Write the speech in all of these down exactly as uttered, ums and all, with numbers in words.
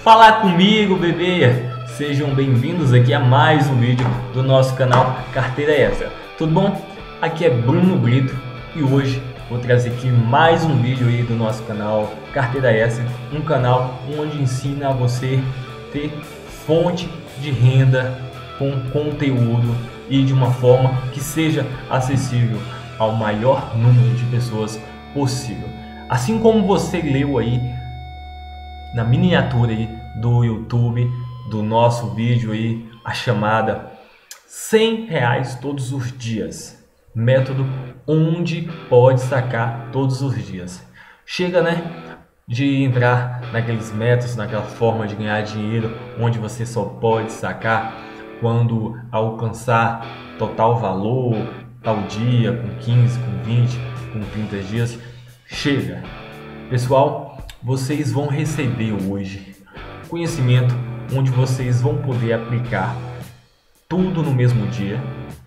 falar comigo, bebê! Sejam bem-vindos aqui a mais um vídeo do nosso canal Carteira Extra. Tudo bom? Aqui é Bruno Brito e hoje vou trazer aqui mais um vídeo aí do nosso canal Carteira Extra, um canal onde ensina a você ter fonte de renda com conteúdo e de uma forma que seja acessível ao maior número de pessoas possível. Assim como você leu aí na miniatura aí do YouTube do nosso vídeo aí, a chamada cem reais todos os dias, método onde pode sacar todos os dias. Chega, né, de entrar naqueles métodos, naquela forma de ganhar dinheiro onde você só pode sacar quando alcançar total valor, tal dia, com quinze, com vinte, com trinta dias. Chega, pessoal, vocês vão receber hoje conhecimento onde vocês vão poder aplicar tudo no mesmo dia.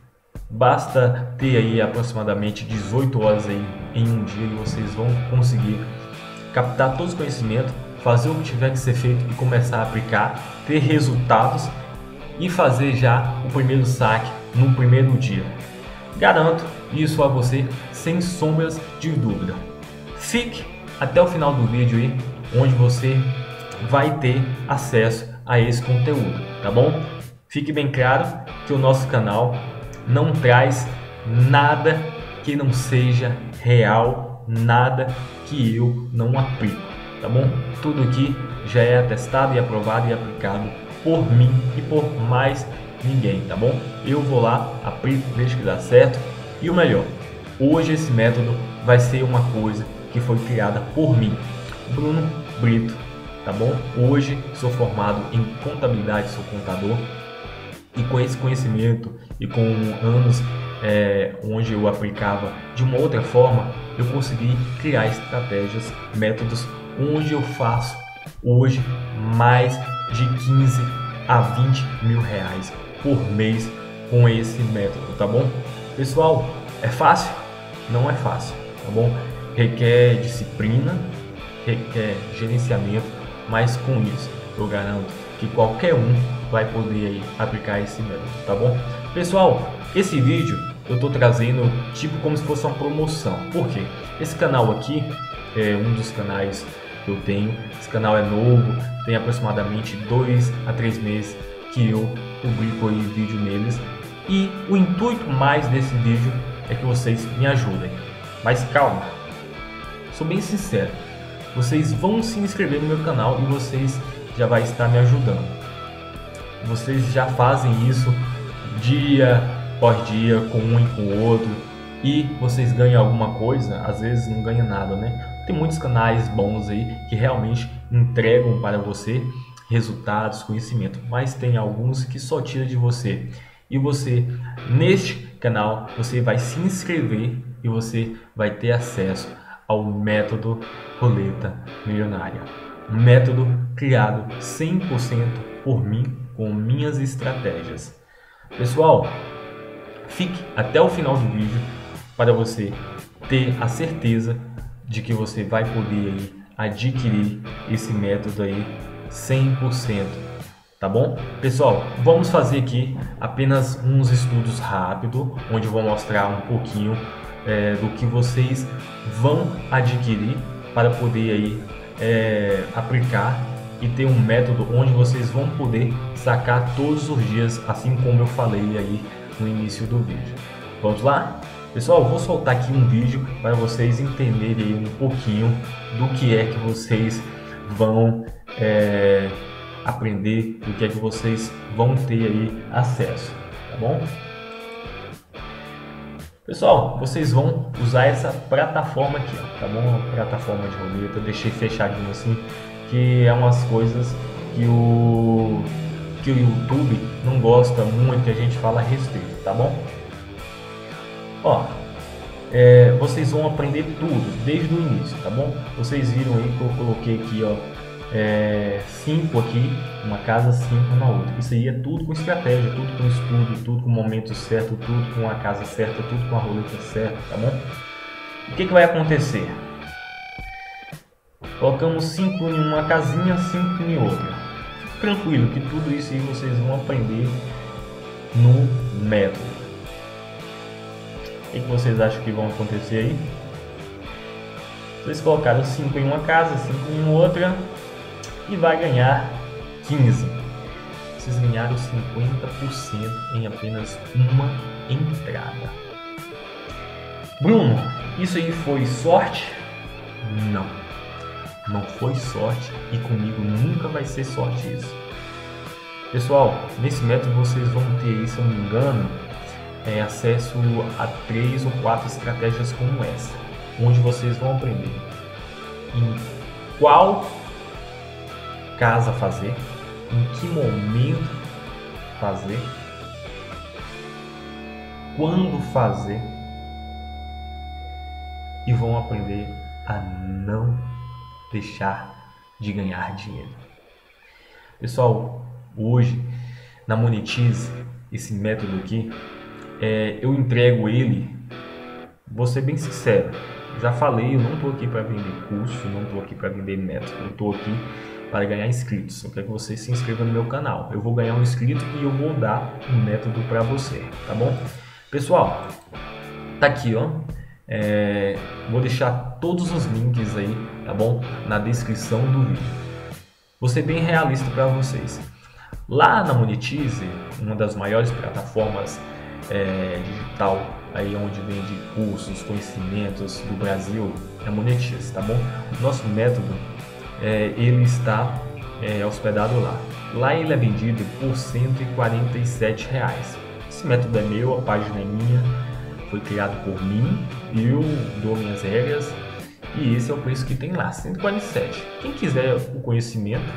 Basta ter aí aproximadamente dezoito horas aí em um dia e vocês vão conseguir captar todos os conhecimentos, fazer o que tiver que ser feito e começar a aplicar, ter resultados e fazer já o primeiro saque no primeiro dia. Garanto isso a você sem sombras de dúvida. Fique até o final do vídeo aí, onde você vai ter acesso a esse conteúdo, tá bom? Fique bem claro que o nosso canal não traz nada que não seja real, nada que eu não aplico, tá bom? Tudo aqui já é atestado e aprovado e aplicado por mim e por mais ninguém, tá bom? Eu vou lá, aplico, vejo que dá certo. E o melhor, hoje esse método vai ser uma coisa que foi criada por mim, Bruno Brito, tá bom? Hoje sou formado em contabilidade, sou contador, e com esse conhecimento e com anos é, onde eu aplicava de uma outra forma, eu consegui criar estratégias, métodos onde eu faço hoje mais de quinze a vinte mil reais por mês com esse método, tá bom? Pessoal, é fácil? Não é fácil, tá bom? Requer disciplina, requer gerenciamento, mas com isso eu garanto que qualquer um vai poder aí aplicar esse método, tá bom? Pessoal, esse vídeo eu tô trazendo tipo como se fosse uma promoção. Por quê? Esse canal aqui é um dos canais que eu tenho. Esse canal é novo, tem aproximadamente dois a três meses que eu publico aí vídeo neles. E o intuito mais desse vídeo é que vocês me ajudem. Mas calma, sou bem sincero, vocês vão se inscrever no meu canal e vocês já vai estar me ajudando. Vocês já fazem isso dia após dia, com um e com o outro, e vocês ganham alguma coisa, às vezes não ganham nada, né? Tem muitos canais bons aí que realmente entregam para você resultados, conhecimento, mas tem alguns que só tiram de você. E você, neste canal, você vai se inscrever e você vai ter acesso ao método Roleta Milionária. Um método criado cem por cento por mim, com minhas estratégias. Pessoal, fique até o final do vídeo para você ter a certeza de que você vai poder aí adquirir esse método aí cem por cento. Tá bom? Pessoal, vamos fazer aqui apenas uns estudos rápidos, onde eu vou mostrar um pouquinho é, do que vocês vão adquirir para poder aí é, aplicar e ter um método onde vocês vão poder sacar todos os dias, assim como eu falei aí no início do vídeo. Vamos lá? Pessoal, vou soltar aqui um vídeo para vocês entenderem aí um pouquinho do que é que vocês vão é, aprender, do que é que vocês vão ter aí acesso, tá bom? Pessoal, vocês vão usar essa plataforma aqui, ó, tá bom? A plataforma de roleta, eu deixei fechadinho assim, que é umas coisas que o que o YouTube não gosta muito, que a gente fala a respeito, tá bom? Ó, é, vocês vão aprender tudo desde o início, tá bom? Vocês viram aí que eu coloquei aqui, ó, é, cinco aqui, uma casa, cinco na outra. Isso aí é tudo com estratégia, tudo com estudo, tudo com o momento certo, tudo com a casa certa, tudo com a roleta certa, tá bom? O que que vai acontecer? Colocamos cinco em uma casinha, cinco em outra. tranquilo que tudo isso aí vocês vão aprender no método. O que vocês acham que vão acontecer aí? Vocês colocaram cinco em uma casa, cinco em outra e vai ganhar quinze. Vocês ganharam cinquenta por cento em apenas uma entrada. Bruno, isso aí foi sorte? Não, não foi sorte e comigo nunca vai ser sorte isso. Pessoal, nesse método vocês vão ter, se eu não me engano, é, acesso a três ou quatro estratégias como essa, onde vocês vão aprender em qual casa fazer, em que momento fazer, quando fazer, e vão aprender a não deixar de ganhar dinheiro. Pessoal, hoje na Monetize, esse método aqui, é, eu entrego ele, vou ser bem sincero, já falei, eu não estou aqui para vender curso, não estou aqui para vender método, eu estou aqui para ganhar inscritos. Eu quero que você se inscreva no meu canal. Eu vou ganhar um inscrito e eu vou dar um método para você, tá bom? Pessoal, tá aqui, ó. É, vou deixar todos os links aí, tá bom? Na descrição do vídeo. Vou ser bem realista para vocês. Lá na Monetize, uma das maiores plataformas é, digital aí onde vende cursos, conhecimentos do Brasil, é a Monetize, tá bom? O nosso método É, ele está é, hospedado lá. Lá ele é vendido por cento e quarenta e sete reais. Esse método é meu, a página é minha, foi criado por mim, eu dou minhas regras e esse é o preço que tem lá, cento e quarenta e sete. Quem quiser o conhecimento,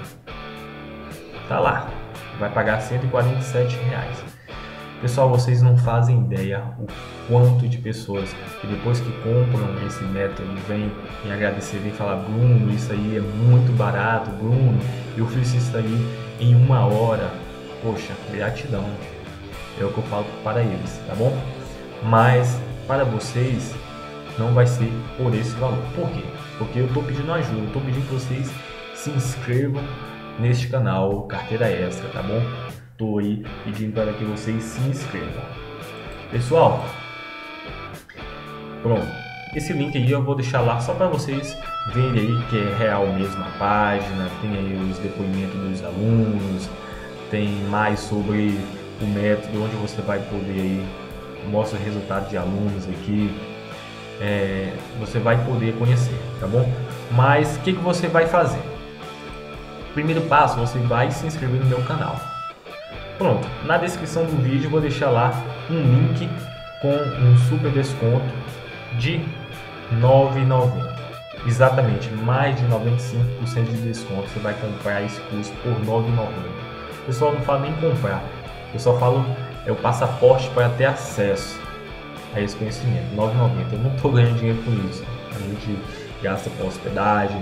tá lá, vai pagar cento e quarenta e sete reais. Pessoal, vocês não fazem ideia o quanto de pessoas que depois que compram esse método vêm me agradecer, vêm falar: Bruno, isso aí é muito barato, Bruno, eu fiz isso aí em uma hora. Poxa, gratidão, é o que eu falo para eles, tá bom? Mas para vocês não vai ser por esse valor. Por quê? Porque eu estou pedindo ajuda, eu estou pedindo que vocês se inscrevam neste canal Carteira Extra, tá bom? Estou aí pedindo para que vocês se inscrevam. Pessoal, pronto, esse link aí eu vou deixar lá só para vocês verem aí que é real mesmo a página. Tem aí os depoimentos dos alunos, tem mais sobre o método, onde você vai poder aí, mostra o resultado de alunos aqui, é, você vai poder conhecer, tá bom? Mas o que, que você vai fazer? Primeiro passo, você vai se inscrever no meu canal. Pronto, na descrição do vídeo eu vou deixar lá um link com um super desconto de nove reais e noventa centavos. Exatamente, mais de noventa e cinco por cento de desconto. Você vai comprar esse curso por nove reais e noventa centavos. O pessoal não fala nem comprar, eu só falo é o passaporte para ter acesso a esse conhecimento, nove reais e noventa centavos. Eu não estou ganhando dinheiro com isso. A gente gasta com hospedagem,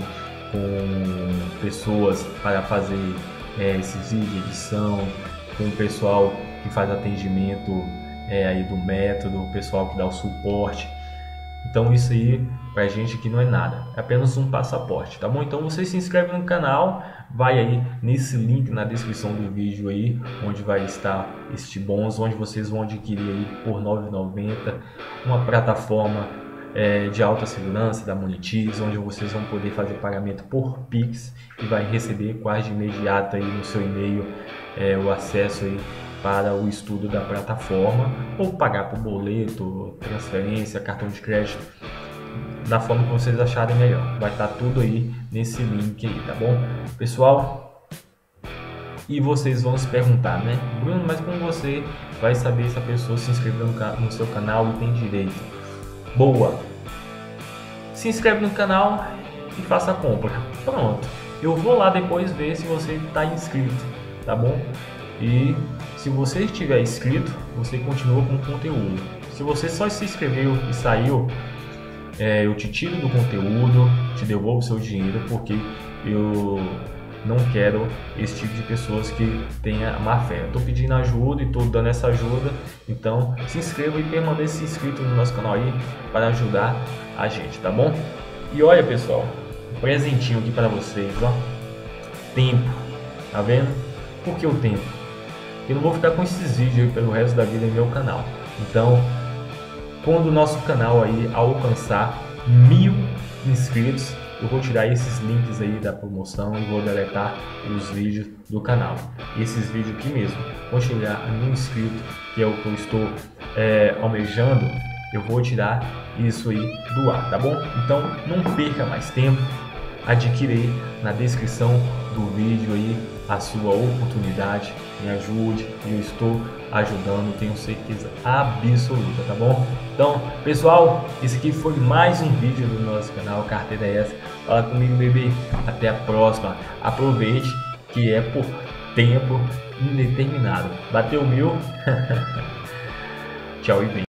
com pessoas para fazer é, esses vídeos de edição, com o pessoal que faz atendimento é, aí do método, o pessoal que dá o suporte. Então isso aí pra gente aqui não é nada, é apenas um passaporte, tá bom? Então você se inscreve no canal, vai aí nesse link na descrição do vídeo aí, onde vai estar este bônus, onde vocês vão adquirir aí por nove reais e noventa centavos uma plataforma é, de alta segurança da Monetize, onde vocês vão poder fazer pagamento por Pix e vai receber quase de imediato aí no seu e-mail é, o acesso aí para o estudo da plataforma, ou pagar por boleto, transferência, cartão de crédito, da forma que vocês acharem melhor. Vai estar tudo aí nesse link aí, tá bom? Pessoal, e vocês vão se perguntar, né? Bruno, mas como você vai saber se a pessoa se inscreveu no, no seu canal e tem direito? Boa! Se inscreve no canal e faça a compra. Pronto. Eu vou lá depois ver se você está inscrito, tá bom? E se você estiver inscrito, você continua com o conteúdo. Se você só se inscreveu e saiu, é, eu te tiro do conteúdo, te devolvo o seu dinheiro, porque eu não quero esse tipo de pessoas que tenha má fé. Estou pedindo ajuda e estou dando essa ajuda, então se inscreva e permaneça inscrito no nosso canal aí para ajudar a gente, tá bom? E olha, pessoal, um presentinho aqui para vocês, ó. Tempo, tá vendo? Por que o tempo? Eu não vou ficar com esses vídeos aí pelo resto da vida em meu canal. Então, quando o nosso canal aí alcançar mil inscritos, eu vou tirar esses links aí da promoção e vou deletar os vídeos do canal. Esses vídeos aqui mesmo, vão chegar a mil inscritos, que é o que eu estou é, almejando, eu vou tirar isso aí do ar, tá bom? Então não perca mais tempo, adquira aí na descrição do vídeo aí a sua oportunidade, me ajude, eu estou ajudando, tenho certeza absoluta, tá bom? Então, pessoal, esse aqui foi mais um vídeo do nosso canal Carteira é Essa. Fala comigo, bebê. Até a próxima. Aproveite que é por tempo indeterminado. Bateu mil? Tchau e vem.